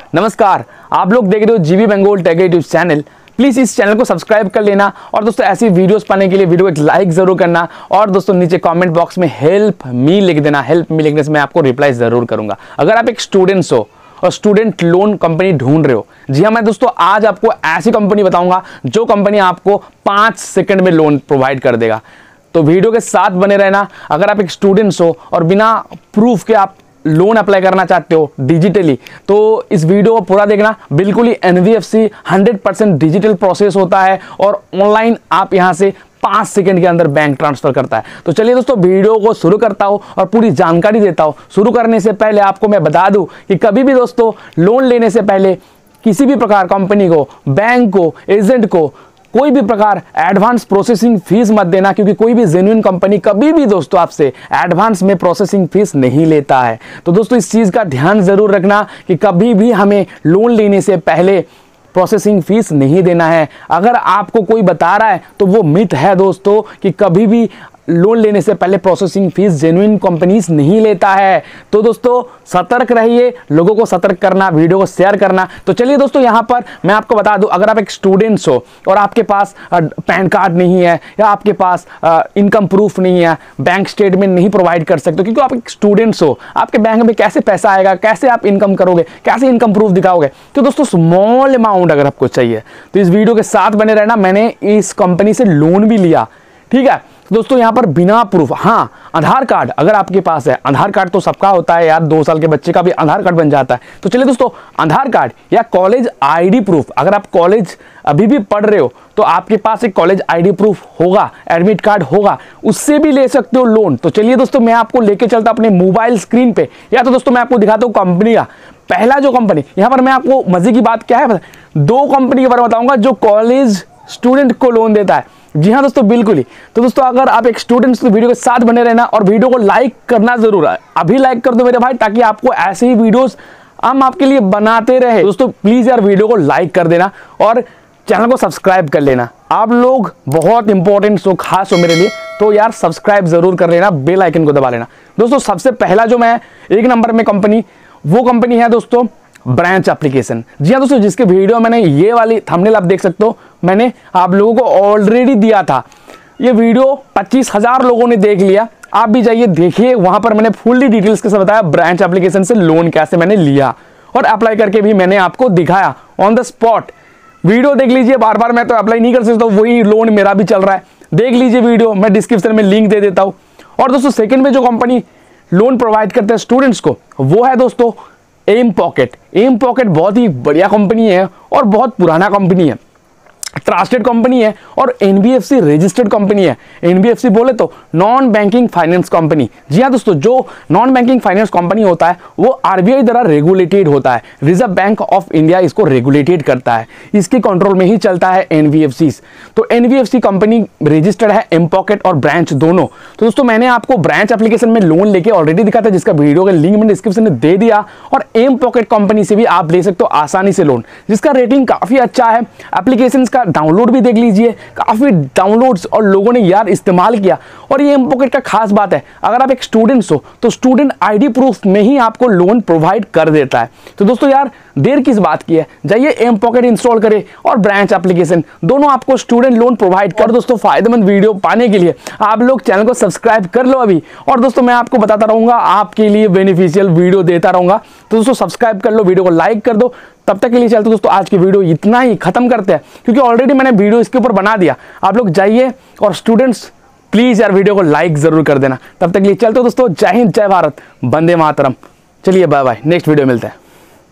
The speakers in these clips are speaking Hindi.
नमस्कार, आप लोग देख रहे हो GB Bengal tech YouTube channel. Please इस चैनल को सब्सक्राइब कर लेना और दोस्तों ऐसी वीडियोस पाने के लिए वीडियो को एक लाइक ज़रूर करना और दोस्तों नीचे कमेंट बॉक्स में हेल्प मी लिख देना। हेल्प मी लिखने से मैं आपको रिप्लाई ज़रूर करूंगा। अगर आप एक स्टूडेंट्स हो और स्टूडेंट लोन कंपनी ढूंढ रहे हो, जी हाँ, मैं दोस्तों आज आपको ऐसी कंपनी बताऊंगा जो कंपनी आपको 5 सेकंड में लोन प्रोवाइड कर देगा। तो वीडियो के साथ बने रहना। अगर आप एक स्टूडेंट्स हो और बिना प्रूफ के आप लोन अप्लाई करना चाहते हो डिजिटली, तो इस वीडियो को पूरा देखना। बिल्कुल ही एनबीएफसी 100% डिजिटल प्रोसेस होता है और ऑनलाइन आप यहां से 5 सेकंड के अंदर बैंक ट्रांसफर करता है। तो चलिए दोस्तों वीडियो को शुरू करता हूं और पूरी जानकारी देता हूं। शुरू करने से पहले आपको मैं बता दूं कि कभी भी दोस्तों लोन लेने से पहले किसी भी प्रकार कंपनी को, बैंक को, एजेंट को कोई भी प्रकार एडवांस प्रोसेसिंग फीस मत देना, क्योंकि कोई भी जेन्युइन कंपनी कभी भी दोस्तों आपसे एडवांस में प्रोसेसिंग फीस नहीं लेता है। तो दोस्तों इस चीज़ का ध्यान ज़रूर रखना कि कभी भी हमें लोन लेने से पहले प्रोसेसिंग फीस नहीं देना है। अगर आपको कोई बता रहा है तो वो मिथ है दोस्तों कि कभी भी लोन लेने से पहले प्रोसेसिंग फीस जेन्युइन कंपनीज नहीं लेता है। तो दोस्तों सतर्क रहिए, लोगों को सतर्क करना, वीडियो को शेयर करना। तो चलिए दोस्तों यहाँ पर मैं आपको बता दूं, अगर आप एक स्टूडेंट्स हो और आपके पास पैन कार्ड नहीं है या आपके पास इनकम प्रूफ नहीं है, बैंक स्टेटमेंट नहीं प्रोवाइड कर सकते, क्योंकि आप एक स्टूडेंट्स हो, आपके बैंक में कैसे पैसा आएगा, कैसे आप इनकम करोगे, कैसे इनकम प्रूफ दिखाओगे। तो दोस्तों स्मॉल अमाउंट अगर आपको चाहिए तो इस वीडियो के साथ बने रहना। मैंने इस कंपनी से लोन भी लिया, ठीक है दोस्तों। यहां पर बिना प्रूफ, हाँ आधार कार्ड अगर आपके पास है, आधार कार्ड तो सबका होता है यार, 2 साल के बच्चे का भी आधार कार्ड बन जाता है। तो चलिए दोस्तों आधार कार्ड या कॉलेज आईडी प्रूफ, अगर आप कॉलेज अभी भी पढ़ रहे हो तो आपके पास एक कॉलेज आईडी प्रूफ होगा, एडमिट कार्ड होगा, उससे भी ले सकते हो लोन। तो चलिए दोस्तों मैं आपको लेके चलता अपने मोबाइल स्क्रीन पे, या तो दोस्तों मैं आपको दिखाता हूँ कंपनी का। पहला जो कंपनी, यहां पर मैं आपको मजे की बात क्या है, 2 कंपनी के बारे में बताऊंगा जो कॉलेज स्टूडेंट को लोन देता है। जी हाँ दोस्तों बिल्कुल ही। तो दोस्तों अगर आप एक स्टूडेंट्स तो वीडियो के साथ बने रहना और वीडियो को लाइक करना जरूर है। अभी लाइक कर दो मेरे भाई, ताकि आपको ऐसे ही वीडियोस हम आपके लिए बनाते रहे। दोस्तों प्लीज यार वीडियो को लाइक कर देना और चैनल को सब्सक्राइब कर लेना। आप लोग बहुत इंपॉर्टेंट हो, खास हो मेरे लिए, तो यार सब्सक्राइब जरूर कर लेना, बेल आइकन को दबा लेना। दोस्तों सबसे पहला जो मैं 1 नंबर में कंपनी, वो कंपनी है दोस्तों ब्रांच एप्लीकेशन। जी हाँ दोस्तों, जिसके वीडियो मैंने ये वाली थंबनेल आप देख सकते हो, मैंने आप लोगों को ऑलरेडी दिया था। ये वीडियो 25,000 लोगों ने देख लिया। आप भी जाइए देखिए, वहां पर मैंने फुल्ली डिटेल्स के साथ बताया ब्रांच एप्लीकेशन से लोन कैसे मैंने लिया और अप्लाई करके भी मैंने आपको दिखाया ऑन द स्पॉट। वीडियो देख लीजिए, बार बार मैं तो अप्लाई नहीं कर सकता, वही लोन मेरा भी चल रहा है। देख लीजिए वीडियो, मैं डिस्क्रिप्शन में लिंक दे देता हूँ। और दोस्तों सेकेंड में जो कंपनी लोन प्रोवाइड करते हैं स्टूडेंट्स को, वो है दोस्तों एम पॉकेट। एम पॉकेट बहुत ही बढ़िया कंपनी है और बहुत पुराना कंपनी है, ट्रस्टेड कंपनी है और एनबीएफसी रजिस्टर्ड कंपनी है। एनबीएफसी बोले तो नॉन बैंकिंग फाइनेंस कंपनी। जी हाँ दोस्तों, जो नॉन बैंकिंग फाइनेंस कंपनी होता है वो आरबीआई द्वारा रेगुलेटेड होता है। रिजर्व बैंक ऑफ इंडिया इसको रेगुलेटेड करता है, इसके कंट्रोल में ही चलता है एनबीएफसी। तो एनबीएफसी कंपनी रजिस्टर्ड है, एम पॉकेट और ब्रांच दोनों। तो दोस्तों मैंने आपको ब्रांच एप्लीकेशन में लोन लेके ऑलरेडी दिखा था, जिसका वीडियो का लिंक मैंने डिस्क्रिप्शन में दे दिया। और एम पॉकेट कंपनी से भी आप ले सकते हो आसानी से लोन, जिसका रेटिंग काफी अच्छा है। एप्लीकेशन का डाउनलोड भी देख लीजिए, काफी डाउनलोड्स और लोगों ने यार इस्तेमाल किया। और ये एम पॉकेट का खास बात है, अगर आप एक स्टूडेंट्स हो तो स्टूडेंट आईडी प्रूफ में ही आपको लोन प्रोवाइड कर देता है। तो दोस्तों यार देर किस बात की है, जाइए एम पॉकेट इंस्टॉल करें और ब्रांच एप्लीकेशन, दोनों आपको स्टूडेंट लोन प्रोवाइड कर। दोस्तों फायदेमंद वीडियो पाने के लिए आप लोग चैनल को सब्सक्राइब कर लो अभी। और दोस्तों मैं आपको बताता रहूंगा, आपके लिए बेनिफिशियल वीडियो देता रहूंगा। तो दोस्तों सब्सक्राइब कर लो, वीडियो को लाइक कर दो। तब तक के लिए चलते दोस्तों आज की वीडियो इतना ही, खत्म करते हैं, क्योंकि ऑलरेडी मैंने वीडियो इसके ऊपर बना दिया। आप लोग जाइए और स्टूडेंट्स प्लीज यार वीडियो को लाइक जरूर कर देना। तब तक के लिए चलते दोस्तों, जय हिंद, जय भारत, वंदे मातरम। चलिए बाय बाय, नेक्स्ट वीडियो मिलते हैं।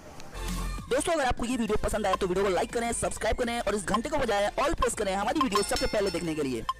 दोस्तों अगर आपको ये वीडियो पसंद आया तो वीडियो को लाइक करें, सब्सक्राइब करें और इस घंटे को बजाय ऑल प्रेस करें हमारी वीडियो सबसे पहले देखने के लिए।